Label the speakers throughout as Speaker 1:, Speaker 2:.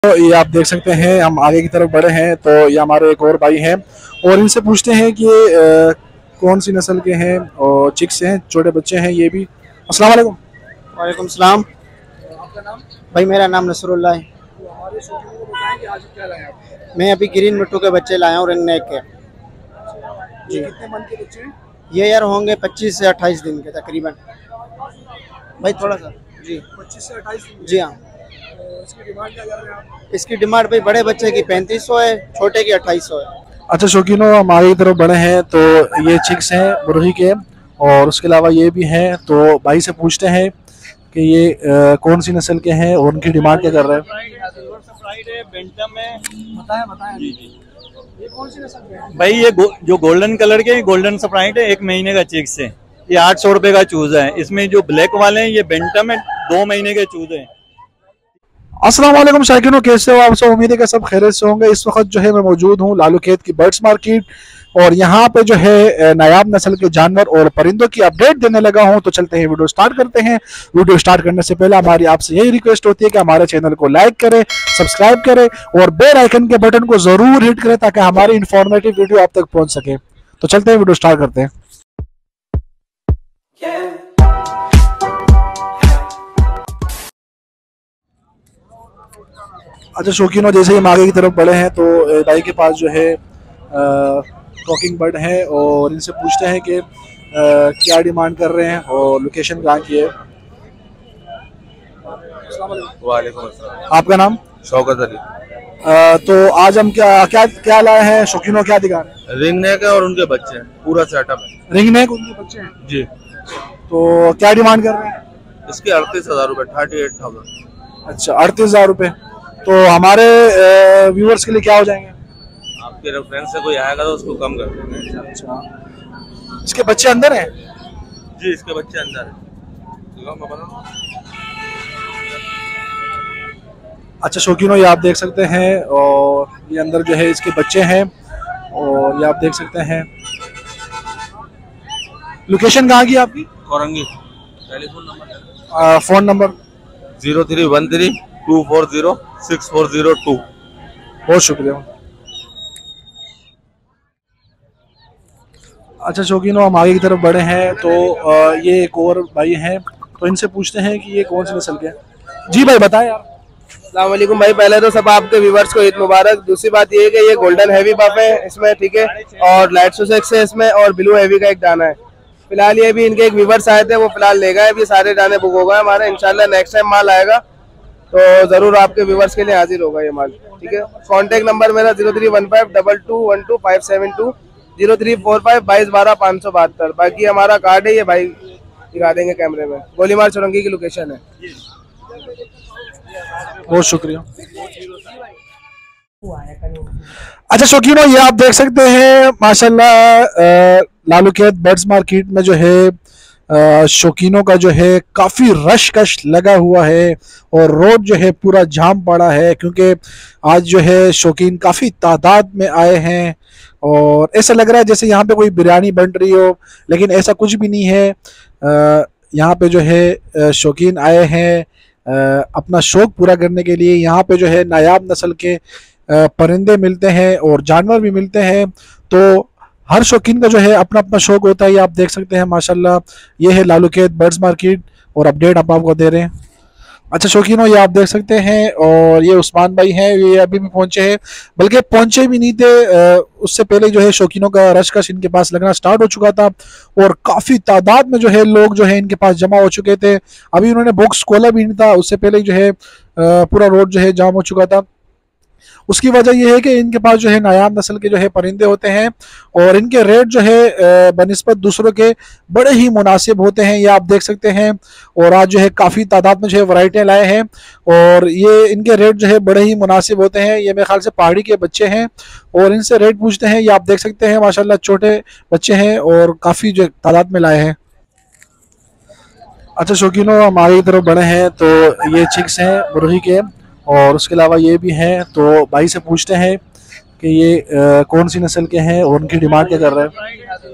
Speaker 1: तो ये आप देख सकते हैं, हम आगे की तरफ बढ़े हैं तो ये हमारे एक और भाई हैं और इनसे पूछते हैं कि कौन सी नस्ल के हैं और चिक्स हैं, छोटे बच्चे हैं ये भी। अस्सलाम वालेकुम।
Speaker 2: वालेकुम सलाम।
Speaker 1: आपका नाम?
Speaker 2: भाई मेरा नाम नसरुल्लाह है।
Speaker 1: तो हमारे शौकीनों को बताएं कि आज क्या लाए आप?
Speaker 2: मैं अभी ग्रीन मिट्टू के बच्चे लाया हूँ, रिंग नेक के।
Speaker 1: जी, कितने मन के बच्चे हैं?
Speaker 2: ये यार होंगे 25 से 28 दिन के तकरीबन। भाई थोड़ा सा जी
Speaker 1: 25 से 28 दिन।
Speaker 2: जी हाँ।
Speaker 1: इसकी डिमांड क्या कर रहे हैं आप?
Speaker 2: इसकी डिमांड भाई बड़े बच्चे की 3500 है, छोटे की 2800 है।
Speaker 1: अच्छा शौकीनों, हम आगे की तरफ बढ़े हैं तो ये चिक्स हैं मुर्गी के और उसके अलावा ये भी हैं। तो भाई से पूछते हैं कि ये कौन सी नस्ल के हैं और उनकी डिमांड क्या कर रहे हैं। बताएं जी जी। ये कौन सी नस्ल के हैं?
Speaker 3: भाई ये जो गोल्डन कलर के गोल्डन स्प्राइट है, 1 महीने का चिक्स है। ये 800 रुपए का चूजा है। इसमें जो ब्लैक वाले हैं ये बेंटम है, 2 महीने के चूजे हैं।
Speaker 1: अस्सलाम वालेकुम शायकीनों, कैसे हो आप सब? उम्मीद है कि सब खैरियत से होंगे। इस वक्त जो है मैं मौजूद हूँ लालू खेत की बर्ड्स मार्केट और यहाँ पे जो है नायाब नस्ल के जानवर और परिंदों की अपडेट देने लगा हूँ। तो चलते हैं वीडियो स्टार्ट करते हैं। वीडियो स्टार्ट करने से पहले हमारी आपसे यही रिक्वेस्ट होती है कि हमारे चैनल को लाइक करें, सब्सक्राइब करें और बेल आइकन के बटन को जरूर हिट करें ताकि हमारी इंफॉर्मेटिव वीडियो आप तक पहुंच सके। तो चलते हैं वीडियो स्टार्ट करते हैं। अच्छा शौकीनों, जैसे हम आगे की तरफ बढ़े हैं तो भाई के पास जो है टॉकिंग बर्ड है और इनसे पूछते हैं कि क्या डिमांड कर रहे हैं और लोकेशन कहाँ की है।
Speaker 4: वालेकुम अस्सलाम।
Speaker 1: आपका नाम?
Speaker 4: शौकत अली।
Speaker 1: तो आज हम क्या क्या क्या लाए हैं शौकीनों, क्या दिखा रहे हैं?
Speaker 4: रिंग नेक है और उनके बच्चे हैं, पूरा सेटअप है।
Speaker 1: रिंग नेक उनके बच्चे हैं
Speaker 4: जी।
Speaker 1: तो क्या डिमांड कर रहे हैं?
Speaker 4: इसके 38,000 रुपए, 38,000।
Speaker 1: अच्छा 38,000 रुपये। तो हमारे व्यूअर्स के लिए क्या हो जाएंगे?
Speaker 4: आपके रेफरेंस से कोई आएगा तो उसको कम कर देंगे।
Speaker 1: अच्छा, इसके बच्चे अंदर हैं?
Speaker 4: जी, इसके बच्चे अंदर हैं।
Speaker 1: अच्छा शौकीनों, ये आप देख सकते हैं और ये अंदर जो है इसके बच्चे हैं और ये आप देख सकते हैं। लोकेशन कहाँ की आपकी?
Speaker 4: Korangi. Telephone number?
Speaker 1: Phone number
Speaker 4: 0313240640
Speaker 1: बहुत शुक्रिया। अच्छा शौकीनों, हम आगे की तरफ बढ़े हैं तो ये एक और भाई हैं तो इनसे पूछते हैं कि ये कौन सी नस्ल के हैं। जी भाई बताएं यार।
Speaker 5: अस्सलाम वालेकुम भाई, पहले तो सब आपके व्यूवर्स को ईद मुबारक। दूसरी बात ये है कि ये गोल्डन हैवी बफ है इसमें, ठीक है, और लाइट सुसेक्स है इसमें और ब्लू हैवी का एक दाना है। फिलहाल ये भी इनके एक व्यूवर्स आए थे, वो फिलहाल ले गए। अभी सारे दाने बुक हो गए हमारे। इंशाल्लाह नेक्स्ट टाइम माल आएगा तो जरूर आपके व्यूवर्स के लिए हाजिर होगा ये माल, ठीक है। कॉन्टेक्ट नंबर मेरा 0315222572, 03452212 बाकी हमारा कार्ड है, ये भाई दिखा देंगे कैमरे में। गोलीमार चौरंगी की लोकेशन है।
Speaker 1: बहुत शुक्रिया। अच्छा शौकीनों, ये आप देख सकते हैं माशाल्लाह लालू खेत बर्ड्स मार्केट में जो है शौकीनों का जो है काफ़ी रश कश लगा हुआ है और रोड जो है पूरा जाम पड़ा है क्योंकि आज जो है शौकीन काफ़ी तादाद में आए हैं और ऐसा लग रहा है जैसे यहाँ पे कोई बिरयानी बन रही हो, लेकिन ऐसा कुछ भी नहीं है। यहाँ पे जो है शौकीन आए हैं अपना शौक पूरा करने के लिए। यहाँ पे जो है नायाब नस्ल के परिंदे मिलते हैं और जानवर भी मिलते हैं। तो हर शौकीन का जो है अपना अपना शौक होता है। ये आप देख सकते हैं माशाल्लाह, ये है लालू खेत बर्ड्स मार्केट और अपडेट हम आपको दे रहे हैं। अच्छा शौकीनों, ये आप देख सकते हैं और ये उस्मान भाई हैं, ये अभी भी पहुंचे हैं, बल्कि पहुंचे भी नहीं थे, उससे पहले जो है शौकीनों का रश कश इनके पास लगना स्टार्ट हो चुका था और काफ़ी तादाद में जो है लोग जो है इनके पास जमा हो चुके थे। अभी उन्होंने बॉक्स खोला भी नहीं था, उससे पहले जो है पूरा रोड जो है जाम हो चुका था। उसकी वजह यह है कि इनके पास जो है नायाब नस्ल के जो है परिंदे होते हैं और इनके रेट जो है बनिस्बत दूसरों के बड़े ही मुनासिब होते हैं। ये आप देख सकते हैं और आज जो है काफ़ी तादाद में जो है वैरायटियाँ लाए हैं और ये इनके रेट जो है बड़े ही मुनासिब होते हैं। ये मेरे ख्याल से पहाड़ी के बच्चे हैं और इनसे रेट पूछते हैं। ये आप देख सकते हैं माशाल्लाह छोटे बच्चे हैं और काफ़ी जो तादाद में लाए हैं। अच्छा शौकीनों, हम आगे की तरफ बढ़े हैं तो ये चिक्स हैं मुर्गी के और उसके अलावा ये भी हैं। तो भाई से पूछते हैं कि ये कौन सी नस्ल के हैं और उनकी डिमांड क्या कर रहे हैं।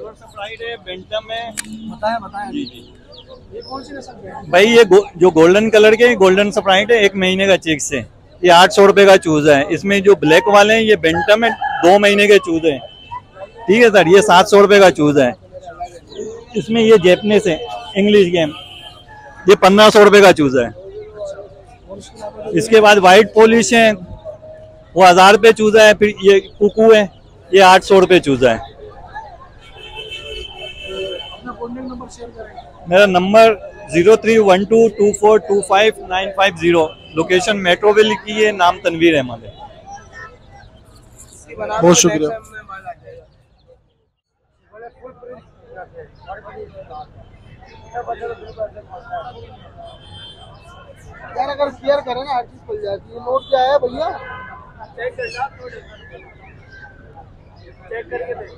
Speaker 3: बताएं जी जी। ये कौन सी नस्ल के हैं? भाई ये जो गोल्डन कलर के गोल्डन स्प्राइट है, 1 महीने का चिक्स है। ये 800 रुपए का चूजा है। इसमें जो ब्लैक वाले हैं ये बेंटम है, 2 महीने के चूजे हैं। ठीक है सर, ये 700 रुपए का चूजा है। इसमें ये जैपनीज है, इंग्लिश गेम, ये 1500 रुपए का चूजा है। इसके बाद व्हाइट पॉलिश है, वो 1000 रुपए चूजा है। फिर ये कुकू है, ये 800 रुपए चूजा है। मेरा नंबर 0312242590। लोकेशन मेट्रोविल की है, नाम तनवीर अहमद है।
Speaker 1: बहुत शुक्रिया।
Speaker 2: यार अगर शेयर करें ना हर चीज खुल जाती है। नोट क्या है भैया? चेक करके देख।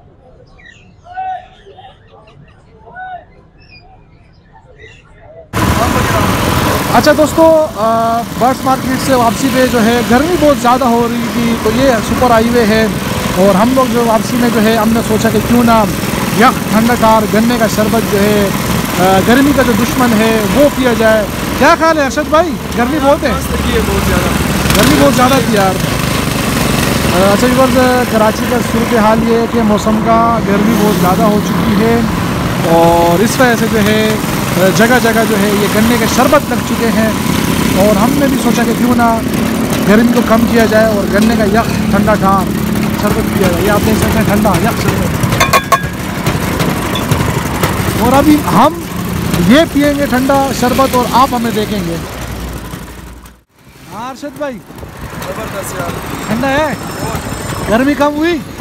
Speaker 1: अच्छा दोस्तों, बर्ड्स मार्केट से वापसी पे जो है गर्मी बहुत ज़्यादा हो रही थी, तो ये सुपर हाईवे है और हम लोग जो वापसी में जो है हमने सोचा कि क्यों ना यह ठंडाकार गन्ने का शरबत जो है गर्मी का जो दुश्मन है वो पिया जाए। क्या ख्याल है अरशद भाई? गर्मी बहुत है, गर्मी बहुत ज़्यादा थी यार। अच्छा व्यूअर्स, कराची का सूरत हाल ये है कि मौसम का गर्मी बहुत ज़्यादा हो चुकी है और इस वजह से जो है जगह जगह जो है ये गन्ने के शरबत लग चुके हैं और हमने भी सोचा कि क्यों ना गर्मी को कम किया जाए और गन्ने का यख ठंडा ठार शरबत किया जाए। ये आप देख सकते हैं, ठंडा यख शरबत। और अभी हम ये पिएंगे ठंडा शरबत और आप हमें देखेंगे। हाँ अरशद भाई,
Speaker 5: जबरदस्त यार,
Speaker 1: ठंडा है, गर्मी कम हुई।